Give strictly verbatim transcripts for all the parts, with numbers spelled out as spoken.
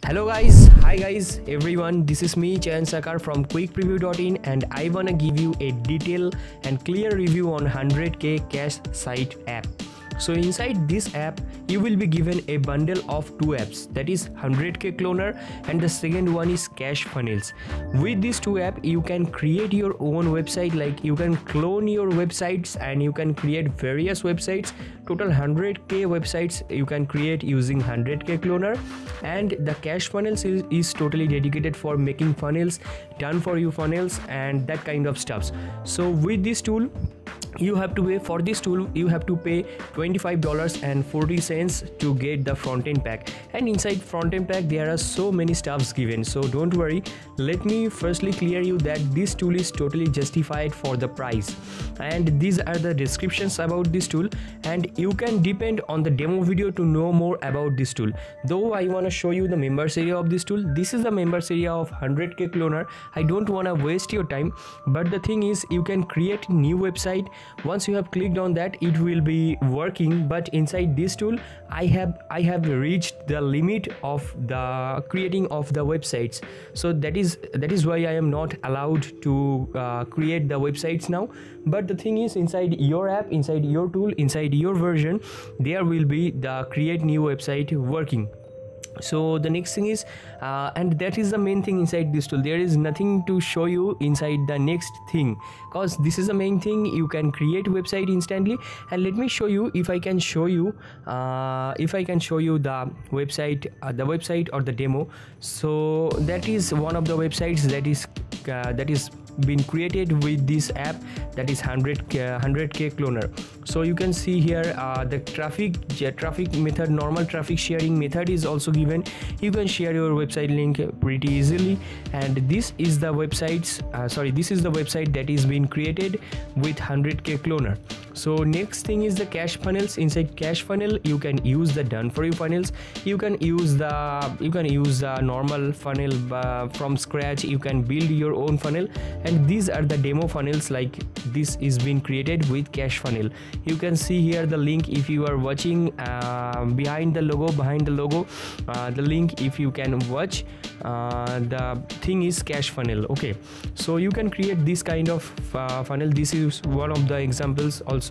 Hello guys, hi guys, everyone. This is me Chayan Sakar from quick preview dot in and I wanna give you a detailed and clear review on one hundred K cash site app. So inside this app you will be given a bundle of two apps, that is one hundred K Cloner and the second one is Cash Funnels. With these two apps you can create your own website, like you can clone your websites and you can create various websites. Total one hundred K websites you can create using one hundred K Cloner, and the Cash Funnels is, is totally dedicated for making funnels, done for you funnels and that kind of stuffs. So with this tool you have to pay for this tool you have to pay twenty-five dollars and forty cents to get the front-end pack, and inside front-end pack there are so many stuffs given. So don't worry, let me firstly clear you that this tool is totally justified for the price, and these are the descriptions about this tool, and you can depend on the demo video to know more about this tool. Though I want to show you the members area of this tool, this is the members area of one hundred K Cloner. I don't want to waste your time, but the thing is you can create new website. Once you have clicked on that it will be working, but inside this tool I have I have reached the limit of the creating of the websites, so that is that is why I am not allowed to uh, create the websites now. But the thing is, inside your app, inside your tool, inside your version, there will be the create new website working. So the next thing is uh, and that is the main thing inside this tool. There is nothing to show you inside the next thing, because this is the main thing. You can create website instantly, and let me show you if I can show you uh, if I can show you the website uh, the website or the demo. So that is one of the websites that is uh, that is been created with this app, that is one hundred K, one hundred K Cloner. So you can see here uh, the traffic traffic method, normal traffic sharing method is also given. You can share your website link pretty easily, and this is the websites uh, sorry this is the website that is being created with one hundred K Cloner. So next thing is the Cash Funnels. Inside Cash Funnel you can use the done for you funnels, you can use the you can use the normal funnel uh, from scratch. You can build your own funnel, and these are the demo funnels, like this is being created with Cash Funnel. You can see here the link if you are watching uh, behind the logo behind the logo uh, the link, if you can watch uh, the thing is Cash Funnel. Okay, so you can create this kind of uh, funnel. This is one of the examples also.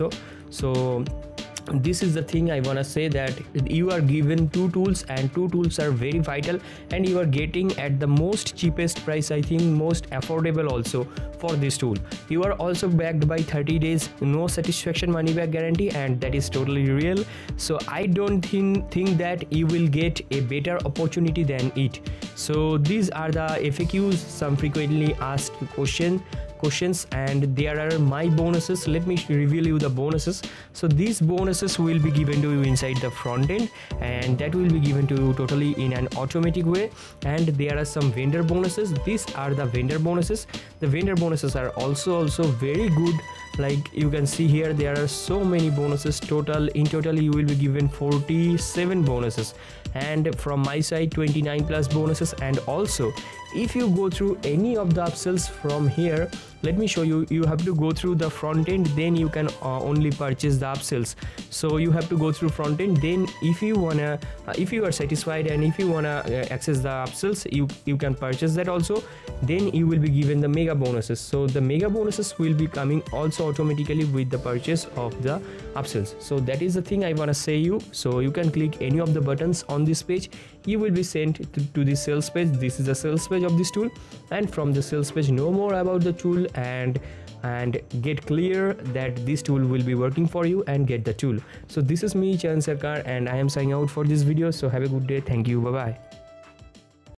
So this is the thing I wanna say, that you are given two tools, and two tools are very vital, and you are getting at the most cheapest price, I think most affordable also for this tool. You are also backed by thirty days no satisfaction money back guarantee, and that is totally real. So I don't think think that you will get a better opportunity than it. So these are the F A Qs, some frequently asked question questions, and there are my bonuses. Let me reveal you the bonuses. So these bonuses will be given to you inside the front end, and that will be given to you totally in an automatic way. And there are some vendor bonuses. These are the vendor bonuses. The vendor bonuses are also also very good. Like you can see here, there are so many bonuses. Total in total you will be given forty-seven bonuses, and from my side twenty-nine plus bonuses. And also if you go through any of the upsells from here, let me show you, you have to go through the front end, then you can uh, only purchase the upsells. So you have to go through front end, then if you wanna uh, if you are satisfied and if you wanna uh, access the upsells, you you can purchase that also. Then you will be given the mega bonuses. So the mega bonuses will be coming also automatically with the purchase of the upsells. So that is the thing I wanna say you. So you can click any of the buttons on this page, you will be sent to, to the sales page. This is the sales page of this tool, and from the sales page know more about the tool and and get clear that this tool will be working for you and get the tool. So this is me Chayan Sarkar, and I am signing out for this video. So have a good day. Thank you. Bye bye.